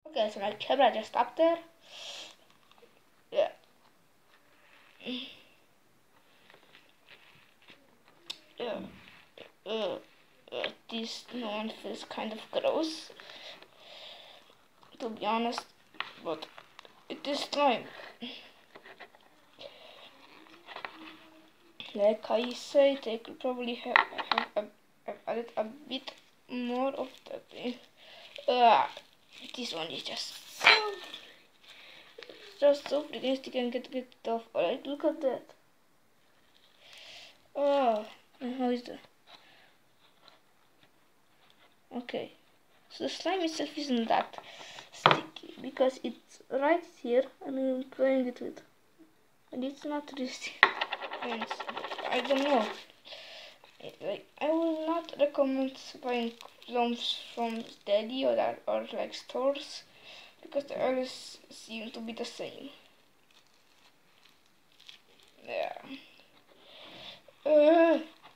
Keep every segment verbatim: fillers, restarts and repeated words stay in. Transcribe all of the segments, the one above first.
Okay, so my camera just up there. Yeah. Yeah. Uh, uh, this one feels kind of gross, to be honest, but it is time. Like I said, I could probably have, have, have, have added a bit more of that thing. Uh, this one is just so, just so freaking sticky and get get it off. Alright, look at that. Oh, and how is that? Okay, so the slime itself isn't that sticky because it's right here and I'm playing it with, and it's not really sticky. I don't know. Like, I will not recommend buying clones from Deli or that, or like stores, because they always seem to be the same. Yeah. Uh,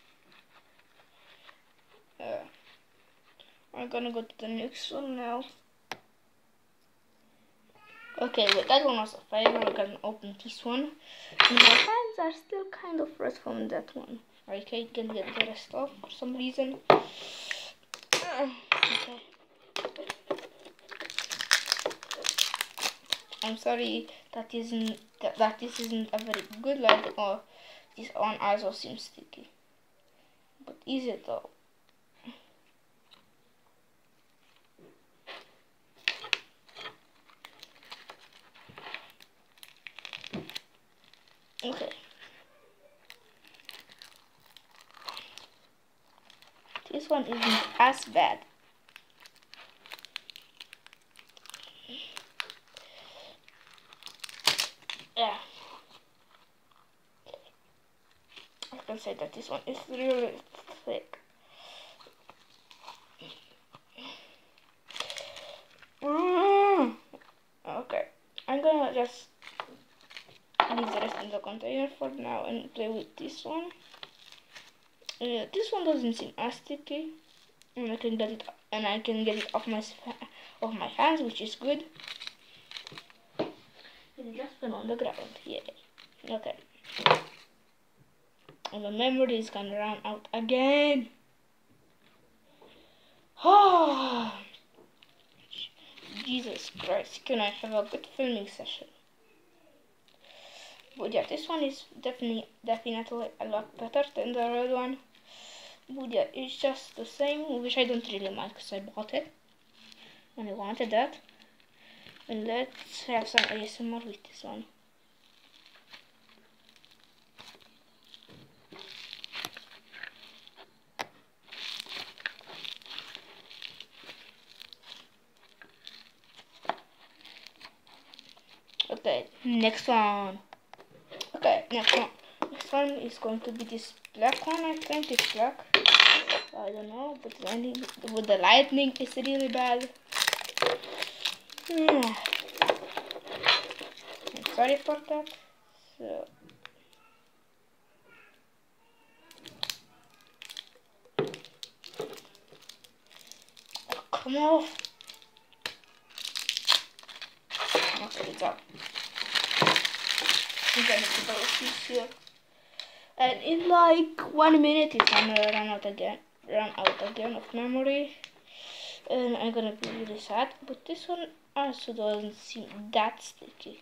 uh, I'm gonna go to the next one now. Okay, well, that one was a failure. I'm gonna open this one. And my hands are still kind of red from that one. I can't get the rest off for some reason. Uh, okay. I'm sorry that isn't that, that this isn't a very good lighting, or this one also seems sticky. But is it though? Okay. This one isn't as bad. Yeah. I can say that this one is really thick. Mm. Okay. I'm gonna just leave the rest in the container for now and play with this one. Uh, this one doesn't seem as sticky, and I can get it and I can get it off my off my hands, which is good. It just went on the ground. Yay. Okay. And the memory is gonna run out again. Oh, Jesus Christ! Can I have a good filming session? But yeah, this one is definitely definitely a lot better than the red one. But yeah, it's just the same, which I don't really mind because I bought it and I wanted that. And let's have some A S M R with this one. Okay, next one. Okay, next one. Next one is going to be this black one. I think it's black. I don't know, but the, with the lightning is really bad. Mm. I'm sorry for that. So. Come off. Okay, it's up. I'm gonna put this here. And in like one minute it's gonna run out again. Run out again of memory. And I'm gonna be really sad. But this one also doesn't seem that sticky.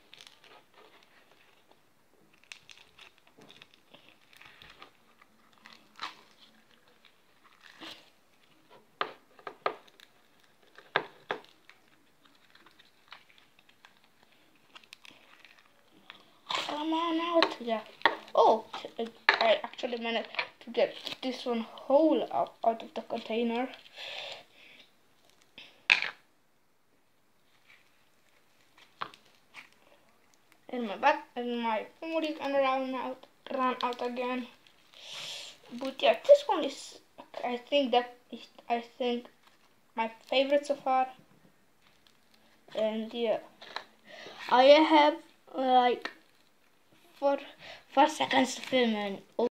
Come on out, yeah. Oh, I actually managed to get this one whole out, out of the container. And my back and my memory is gonna run out, run out again. But yeah, this one is, I think that is, I think my favorite so far. And yeah, I have like four four seconds to film and